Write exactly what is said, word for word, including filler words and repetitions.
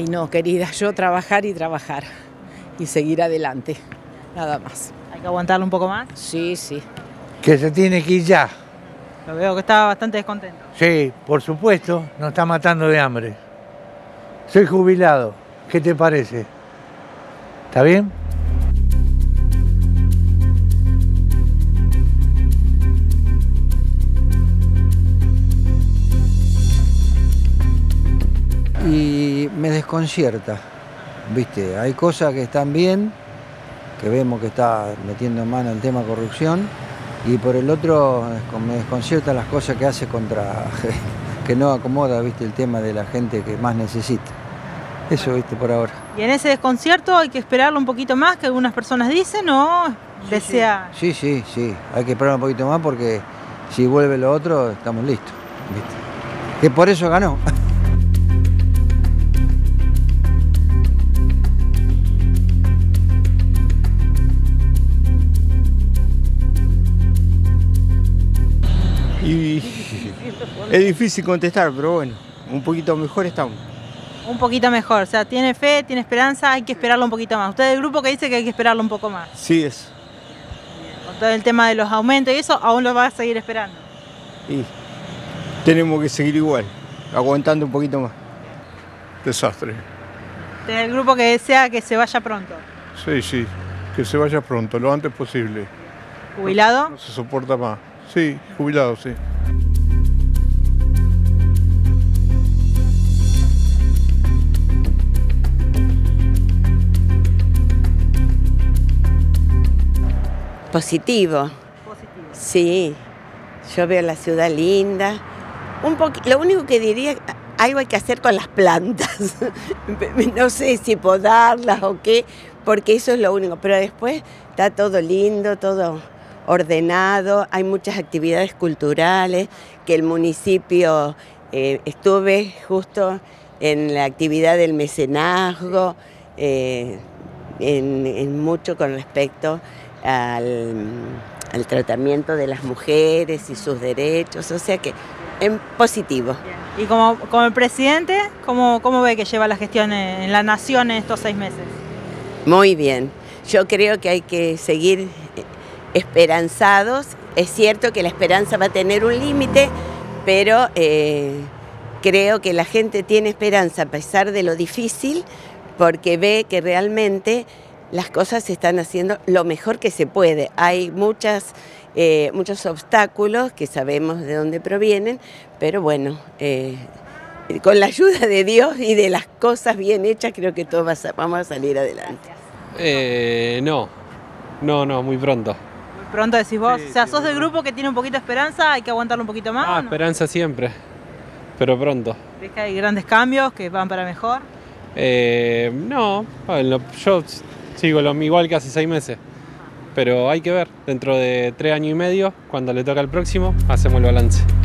Ay, no, querida, yo trabajar y trabajar y seguir adelante, nada más. ¿Hay que aguantarlo un poco más? Sí, sí. Que se tiene que ir ya. Lo veo que está bastante descontento. Sí, por supuesto, nos está matando de hambre. Soy jubilado, ¿qué te parece? ¿Está bien? Y me desconcierta, ¿viste? Hay cosas que están bien, que vemos que está metiendo mano el tema corrupción, y por el otro me desconcierta las cosas que hace contra, que no acomoda, ¿viste? El tema de la gente que más necesita. Eso, ¿viste? Por ahora. ¿Y en ese desconcierto hay que esperarlo un poquito más, que algunas personas dicen, o desea? Sí, sí, sí, hay que esperar un poquito más porque si vuelve lo otro, estamos listos, ¿viste? Que por eso ganó. Y es difícil contestar, pero bueno, un poquito mejor estamos. Un poquito mejor, o sea, tiene fe, tiene esperanza, hay que esperarlo un poquito más. Usted es del grupo que dice que hay que esperarlo un poco más. Sí, eso. Con todo el tema de los aumentos y eso, aún lo va a seguir esperando. Y tenemos que seguir igual, aguantando un poquito más. Desastre. Usted es del grupo que desea que se vaya pronto. Sí, sí, que se vaya pronto, lo antes posible. ¿Jubilado? No se soporta más. Sí, jubilado, sí. Positivo. Positivo. Sí, yo veo la ciudad linda. Un poqu- lo único que diría, algo hay que hacer con las plantas. No sé si podarlas o qué, porque eso es lo único. Pero después está todo lindo, todo ordenado, hay muchas actividades culturales, que el municipio, eh, estuve justo en la actividad del mecenazgo, eh, en, en mucho con respecto al, al tratamiento de las mujeres y sus derechos, o sea que en positivo. Y como, como el presidente, ¿cómo, ¿cómo ve que lleva la gestión en, en la nación en estos seis meses? Muy bien, yo creo que hay que seguir esperanzados. Es cierto que la esperanza va a tener un límite, pero eh, creo que la gente tiene esperanza a pesar de lo difícil, porque ve que realmente las cosas se están haciendo lo mejor que se puede. Hay muchas, eh, muchos obstáculos que sabemos de dónde provienen, pero bueno, eh, con la ayuda de Dios y de las cosas bien hechas, creo que todos vamos a salir adelante. Eh, no, no, no, muy pronto. Pronto decís vos, Sí, o sea, sí, sos del sí. grupo que tiene un poquito de esperanza, hay que aguantarlo un poquito más. Ah, ¿o no? esperanza siempre, pero pronto. ¿Ves que hay grandes cambios que van para mejor? Eh, no, bueno, yo sigo lo, igual que hace seis meses, pero hay que ver, dentro de tres años y medio, cuando le toca el próximo, hacemos el balance.